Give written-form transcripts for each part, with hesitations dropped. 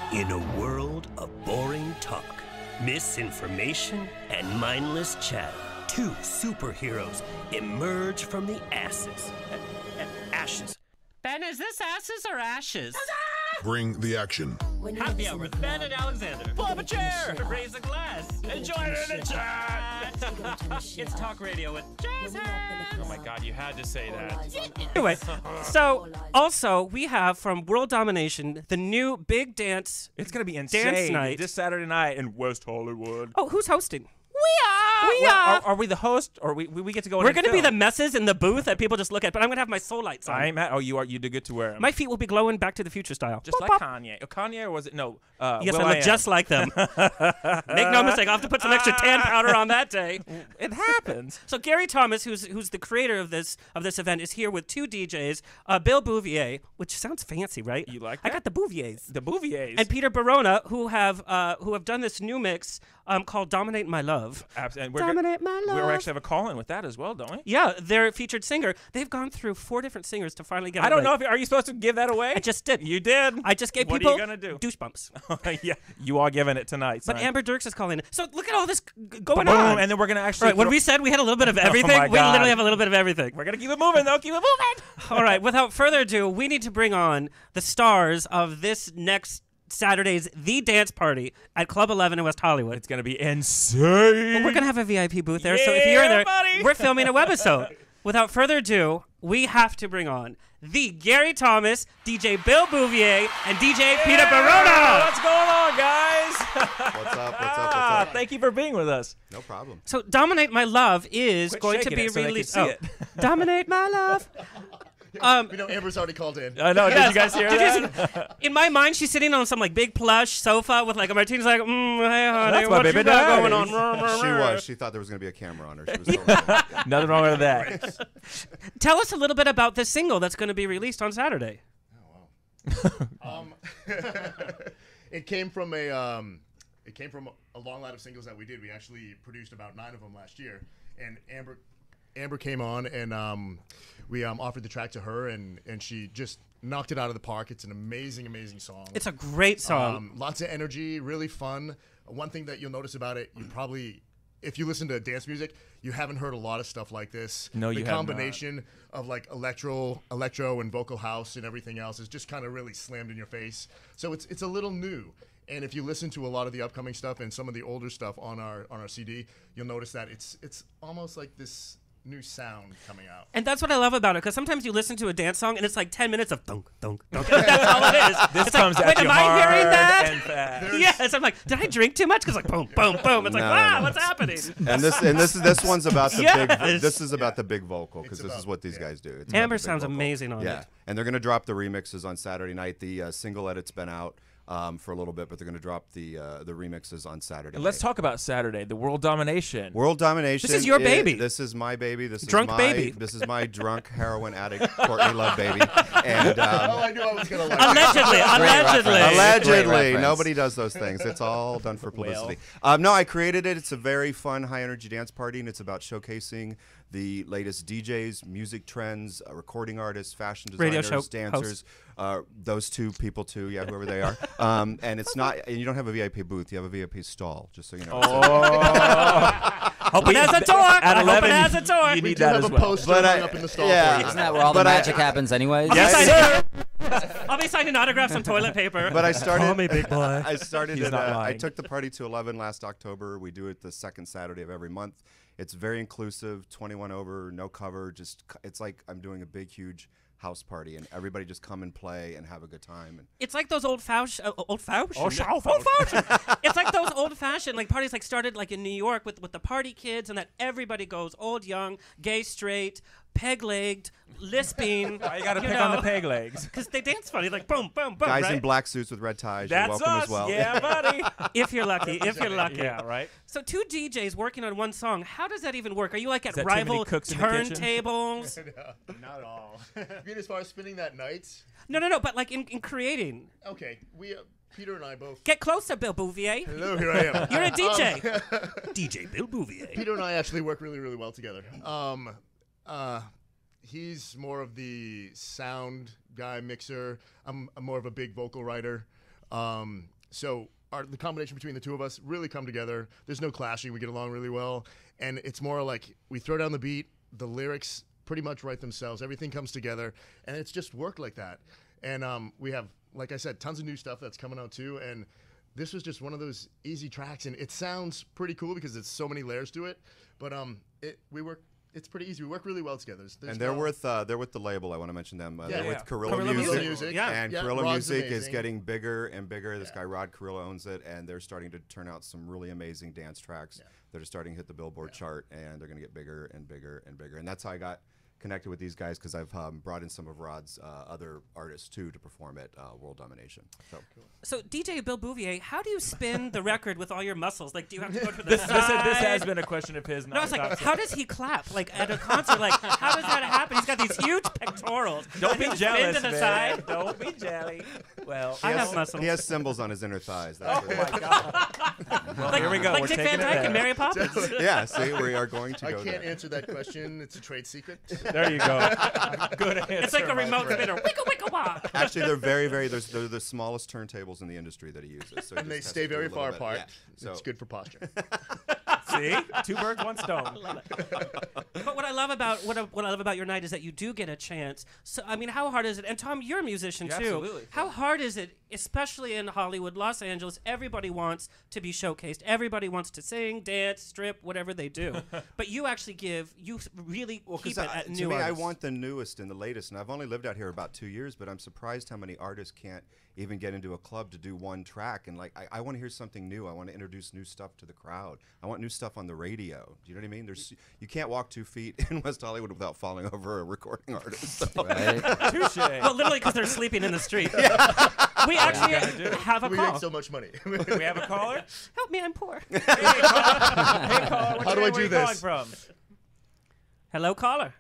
In a world of boring talk, misinformation, and mindless chatter, two superheroes emerge from the ashes. Ben, is this ashes or ashes? Bring the action. Happy hour with Ben and Alexander. Pull up a chair. Raise a glass. And join in the chat. It's talk radio with Jason. Oh my God, you had to say that. Anyway, so also we have from World Domination the new big dance. It's gonna be insane. Dance night this Saturday night in West Hollywood. Oh, who's hosting? We are. Are we the host, or we get to go? We're going to be the messes in the booth that people just look at, but I'm going to have my soul lights on. I ain't mad. Oh, you are. You do get to wear them. My feet will be glowing Back to the Future style. Just Boop, like bop. Kanye. Kanye, or was it no? Yes, Will I I look just like them. Make no mistake, I'll have to put some extra tan powder on that day. It happens. So Gary Thomas, who's the creator of this event, is here with two DJs, Bill Bouvier, which sounds fancy, right? You like I that? got the Bouviers. The Bouviers. And Peter Barona, who have done this new mix called "Dominate My Love." And Dominate My Love. We actually have a call in with that as well, don't we? Yeah, their featured singer. They've gone through 4 different singers to finally get. I don't know if are you supposed to give that away? I just did. You did. I just gave What people are you gonna do? douche bumps. Yeah, you are giving it tonight. But son. Amber Dirks is calling. So look at all this going Boom, on. and then we're gonna actually. Right, when we said we had a little bit of everything, my we God. literally have a little bit of everything. We're gonna keep it moving, though. Keep it moving. All right, without further ado, we need to bring on the stars of this next Saturday's The Dance Party at Club 11 in West Hollywood. It's gonna be insane. Well, we're going to have a VIP booth there, so if you're in there, buddy. we're filming a webisode. Without further ado, we have to bring on the Gary Thomas, DJ Bill Bouvier, and DJ Peter Barona. What's going on, guys? What's up? What's up? Thank you for being with us. No problem. So, Dominate My Love is Quit going to shaking be it so they can released. see it. Dominate My Love. We know Amber's already called in. I know. Did you guys hear Did you that? in my mind, she's sitting on some like big plush sofa with like a martini's like, hey honey, That's my what baby you got daddy. going on? She was. She thought there was going to be a camera on her. She was totally Nothing wrong with that. Tell us a little bit about this single that's going to be released on Saturday. It came from a long line of singles that we did. We actually produced about 9 of them last year, and Amber came on, and we offered the track to her, and she just knocked it out of the park. It's an amazing song. It's a great song. Lots of energy, really fun. One thing that you'll notice about it, you probably, if you listen to dance music, you haven't heard a lot of stuff like this. No, you The have combination of like electro and vocal house and everything else is just kind of really slammed in your face. So it's a little new. And if you listen to a lot of the upcoming stuff and some of the older stuff on our CD, you'll notice that it's almost like this new sound coming out. And that's what I love about it, because sometimes you listen to a dance song and it's like 10 minutes of thunk, thunk, thunk. And that's all it is. This it's comes like, at wait, you am I hard hearing that? and fast. Yes, I'm like, did I drink too much? Because like boom, boom, boom. It's like, No, wow, no. what's happening? And this one's about the Yes. big. This is about the big vocal, because this is what these guys do. It's about Amber the big sounds vocal. amazing on Yeah, it. and they're gonna drop the remixes on Saturday night. The single edit's been out for a little bit, but they're gonna drop the remixes on Saturday. And let's night. talk about Saturday, the World Domination. World Domination. This is your baby. This is my baby. This Drunk is my baby. This is my drunk heroin addict Courtney Love baby. And I knew I was gonna like. Allegedly. Allegedly, nobody does those things. It's all done for publicity. No, I created it. It's a very fun, high-energy dance party, and it's about showcasing the latest DJs, music trends, recording artists, fashion Radio designers, show dancers. Those two people too, yeah, whoever they are. And it's not. And you don't have a VIP booth. You have a VIP stall, just so you know. Open as a door. At 11, Open as a door. you We need do that have as a well. poster hung up in the stall for you. Isn't that where all the But magic happens anyways? I'll be signing autographs on toilet paper. But I started. Call me big boy. I started He's it. not I lying. took the party to 11 last October. We do it the second Saturday of every month. It's very inclusive, 21 over, no cover. Just it's like I'm doing a big, huge house party, and everybody just come and play and have a good time. And It's like those old-fashioned. Old-fashioned. It's like those old-fashioned like parties like started like in New York with the party kids, and that everybody goes old, young, gay, straight, peg-legged, lisping. Why you got to pick on the peg legs? Because they dance funny, like boom, boom, boom. guys right? in black suits with red ties, you're That's welcome us. as well. Yeah, buddy. If you're lucky, if you're lucky. Yeah, right. So 2 DJs working on one song. How does that even work? Are you like at that too many rival cooks in the kitchen? turntables? Not at all. You mean as far as spinning that night? No. But like in creating. Okay, we Peter and I both. Get closer, Bill Bouvier. Hello, here I am. You're a DJ. DJ Bill Bouvier. Peter and I actually work really, really well together. He's more of the sound guy, mixer. I'm more of a big vocal writer. So the combination between the two of us really come together. There's no clashing. We get along really well. And it's more like we throw down the beat, the lyrics pretty much write themselves. Everything comes together, and it's just worked like that. And we have, like I said, tons of new stuff that's coming out too. And this was just one of those easy tracks, and it sounds pretty cool because there's so many layers to it. But it's pretty easy. We work really well together. And they're with the label. I want to mention them. They're with Carrillo Carrillo Music. Music. And Carrillo Rod's Music is amazing. getting bigger and bigger. This guy Rod Carrillo owns it, and they're starting to turn out some really amazing dance tracks that are starting to hit the Billboard chart, and they're going to get bigger and bigger and bigger. And that's how I got connected with these guys, because I've brought in some of Rod's other artists too to perform at World Domination. So DJ Bill Bouvier, how do you spin the record with all your muscles? Like, do you have to go to the This side? has been a question of his. No, it's like, how does he clap? Like at a concert, like how does that happen? He's got these huge pectorals. Don't be Spin jealous, to the man. side. Don't be jelly. Well, I have muscles. He has symbols on his inner thighs. That's oh my God. Well, Like, here we go. like We're Dick taking Van it Dyke and there. Mary Poppins. yeah, see, we are going to I go can't there. answer that question. It's a trade secret. There you go. Good answer. It's like a my remote friend. spinner. Wicka wicka wah. Actually, they're they're the smallest turntables in the industry that he uses. So he And they just stay has to do very a little far bit. apart. Yeah. So It's good for posture. See, 2 birds, 1 stone. But what I love about what I love about your night is that you do get a chance. So I mean, how hard is it? And Tom, you're a musician Yeah, too. absolutely. How hard is it, especially in Hollywood, Los Angeles? Everybody wants to be showcased. Everybody wants to sing, dance, strip, whatever they do. But you actually really keep it at to new me, I artists. want the newest and the latest. And I've only lived out here about 2 years, but I'm surprised how many artists can't even get into a club to do one track. And like, I want to hear something new. I want to introduce new stuff to the crowd. I want new stuff on the radio. Do you know what I mean? You can't walk 2 feet in West Hollywood without falling over a recording artist. So. Right? Touche. Well, literally because they're sleeping in the street. We actually have a We call. make so much money. We have a caller. Help me, I'm poor. Hey, caller. What's How do your I name? Where do you this? calling from? Hello, caller.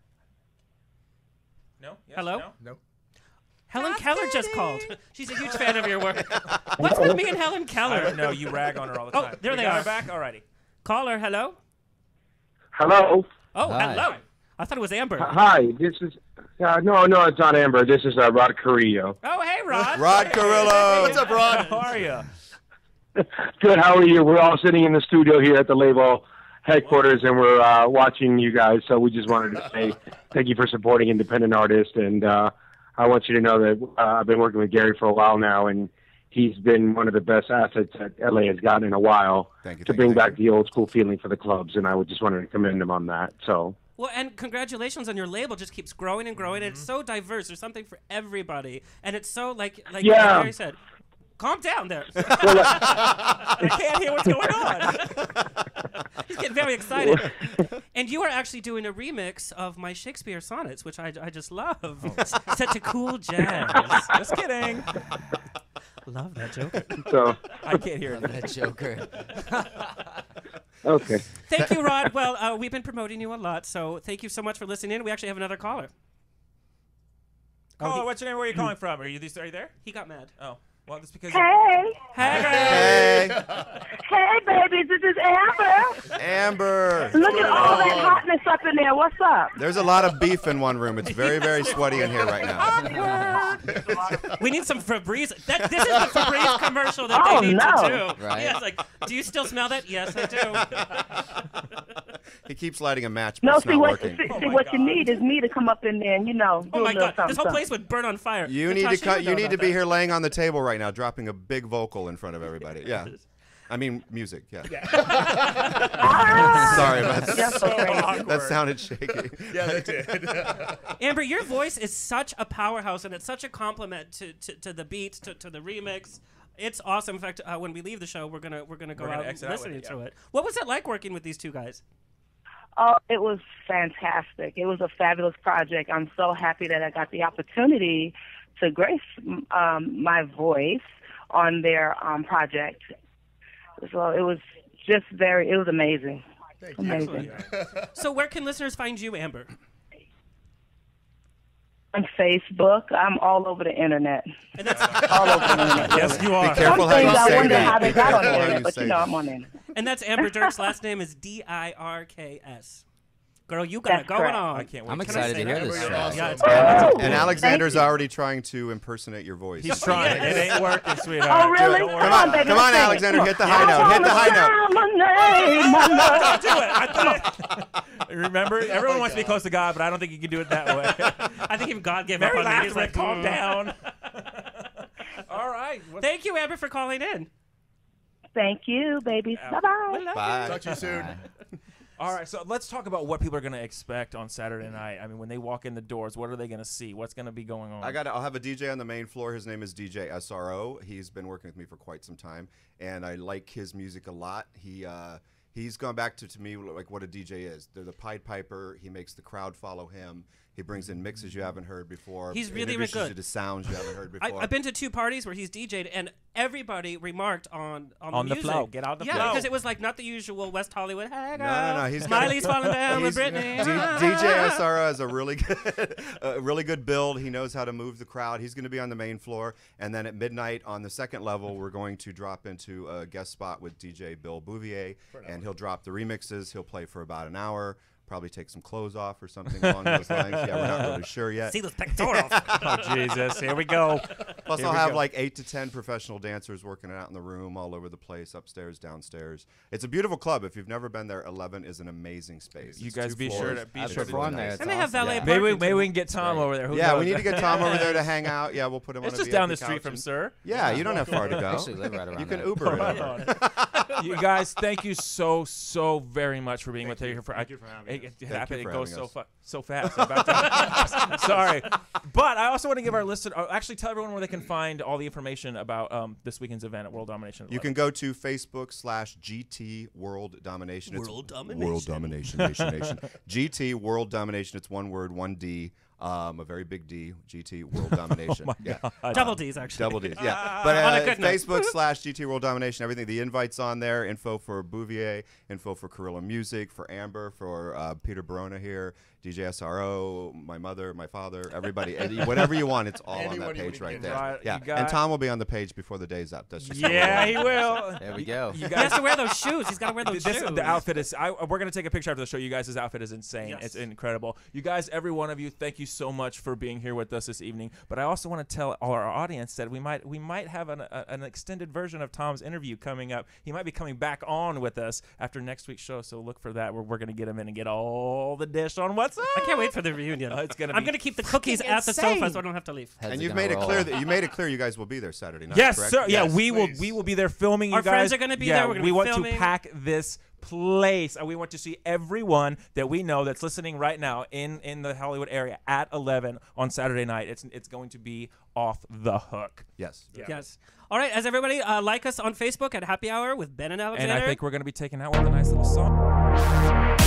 No. Yes, Hello? No? No. Helen Keller just called. She's a huge fan of your work. What's with me and Helen I Keller? don't know. You rag on her all the Oh, time. there We they got are. her back. Alrighty. Caller, hello. Hello. Oh, Hi. hello. I thought it was Amber. Hi. This is no, it's not Amber. This is Rod Carrillo. Oh, hey, Rod. Rod Carrillo. What's up, Rod? How are you? Good. How are you? We're all sitting in the studio here at the label headquarters, and we're watching you guys. So we just wanted to say thank you for supporting independent artists, and I want you to know that I've been working with Gary for a while now, and he's been one of the best assets that LA has gotten in a while to bring back the old school feeling for the clubs, and I would just wanted to commend him on that. So. Well, and congratulations on your label. Just keeps growing and growing. And it's so diverse. There's something for everybody. And it's so like Gary said, calm down there. I can't hear what's going on. He's getting very excited. And you are actually doing a remix of my Shakespeare sonnets, which I just love. Set to cool jazz. Just kidding. Love that joke. So. I can't hear it. That Joker. Okay. Thank you, Rod. Well, we've been promoting you a lot, so thank you so much for listening in. We actually have another caller. Caller, what's your name? Where are you calling from? Are you there? He got mad. Oh. Well, that's because. Hey, Hey, hey, babies, this is Amber. Amber. Look at all that hotness up in there. What's up? There's a lot of beef in one room. It's very, very sweaty in here right now. we need some Febreze. This is the Febreze commercial that Oh, they need no. to do. Right. Yeah, it's like, do you still smell that? Yes, I do. He keeps lighting a match, but No, it's see not what working. what you need is me to come up in there and do Oh a my little God, something. this whole place would burn on fire. You need Natasha, to cut. know You need about to be that. here laying on the table right now, dropping a big vocal in front of everybody. Yeah. I mean, music. Yeah. Sorry about that. That's so crazy. That sounded shaky. Yeah, that did. Amber, your voice is such a powerhouse, and it's such a compliment to the beats, to the remix. It's awesome. In fact, when we leave the show, we're gonna go out exit out with listening it, to it. What was it like working with these two guys? Oh, it was fantastic. It was a fabulous project. I'm so happy that I got the opportunity to grace my voice on their project. So it was just it was amazing. Amazing. So where can listeners find you, Amber? On Facebook, I'm all over the internet. And that's All over the internet. Yes, you are. Be careful Some how you things I say wonder how that. they Be got on careful the how internet, you but say you know that. I'm on the internet. Amber Dirk's last name is Dirk's. Girl, you got it going correct. on. I can't wait. I'm Can I excited say to hear that? this You're track. awesome. Yeah, it's Woo! And Alexander's Thank you. already trying to impersonate your voice. He's trying. yes. It ain't working, sweetheart. Oh, really? Don't worry Come about on, it. baby. Come on, let's sing it. Alexander, Come hit the on. high note. Hit the high note. My name, Don't do it. Remember, everyone wants to be close to God, but I don't think you can do it that way. I think even God gave up Mary on me. laughed He's like, like, calm down. All right. Thank you, Amber, for calling in. Thank you, babies. Bye-bye. Bye. Talk to you soon. All right, so let's talk about what people are going to expect on Saturday night. I mean, when they walk in the doors, what are they going to see? What's going to be going on? I'll have a DJ on the main floor. His name is DJ SRO. He's been working with me for quite some time, and I like his music a lot. He's gone back to me like what a DJ is. They're the Pied Piper. He makes the crowd follow him. He brings in mixes you haven't heard before. He's really, really Introduces good. you to sounds you haven't heard before. I've been to 2 parties where he's DJ'd, and everybody remarked on On the music. flow. Get out the yeah, flow. because it was like not the usual West Hollywood. Hey, No. He's got Smiley's falling down with Britney. DJ SRO has a really good build. He knows how to move the crowd. He's going to be on the main floor, and then at midnight on the second level, we're going to drop into a guest spot with DJ Bill Bouvier, and he'll drop the remixes. He'll play for about an hour. Probably take some clothes off or something along those lines. Yeah, we're not really sure yet. See those pectorals. Oh, Jesus. Here we go. Plus, Here I'll we have go. like 8 to 10 professional dancers working out in the room, all over the place, upstairs, downstairs. It's a beautiful club. If you've never been there, 11 is an amazing space. You It's guys 2 be sure floors. to be I've sure been to on do there. that. It's And they have awesome. valet Yeah. Maybe parking, we too. can get Tom over there. Who Yeah, knows? we need to get Tom over there to hang out. Yeah, we'll put him It's on a just down the VIP street couch from and- Sir. Yeah, you don't have far to I go. actually live right around You can there. Uber it Right over. on. You guys, thank you so very much for being with us here. Thank you for having us. It you for goes having us. so fast. I'm sorry, but I also want to give our listeners, actually tell everyone where they can find all the information about this weekend's event at World Domination. You can go to Facebook/GT World Domination. World Domination. World Domination. Nation. GT World Domination. It's one word, 1D. A very big D. GT World Domination. Double D's, actually. Double D's, yeah. On a But good note. Facebook/GT World Domination, everything. The invite's on there. Info for Bouvier, info for Carilla Music, for Amber, for Peter Barona here, DJ SRO, my mother, my father, everybody. Whatever you want, it's all on that Anybody page we right can there. Right, Yeah, you got- and Tom will be on the page before the day's up. That's just Yeah, he will. There we go. You He guys, has to wear those shoes. He's got to wear those shoes. the outfit is. We're gonna take a picture after the show. You guys' outfit is insane. Yes. It's incredible. You guys, every one of you, thank you so much for being here with us this evening. But I also want to tell all our audience that we might have an extended version of Tom's interview coming up. He might be coming back on with us after next week's show. So look for that. We're gonna get him in and get all the dish on what's up. I can't wait for the reunion. It's gonna I'm be going to keep the cookies fucking at the insane. sofa so I don't have to leave. Heads And are you've gonna made it roll. clear that you guys will be there Saturday night. Yes, correct? sir. Yeah, Yes, we please. will be there filming. Our you guys. friends are gonna be there. We're gonna we be want filming. to pack this place, and we want to see everyone that we know that's listening right now in the Hollywood area at 11 on Saturday night. It's going to be off the hook. Yes. Yes. All right, as everybody, like us on Facebook at Happy Hour with Ben and Alexander. And I think we're going to be taking out with a nice little song.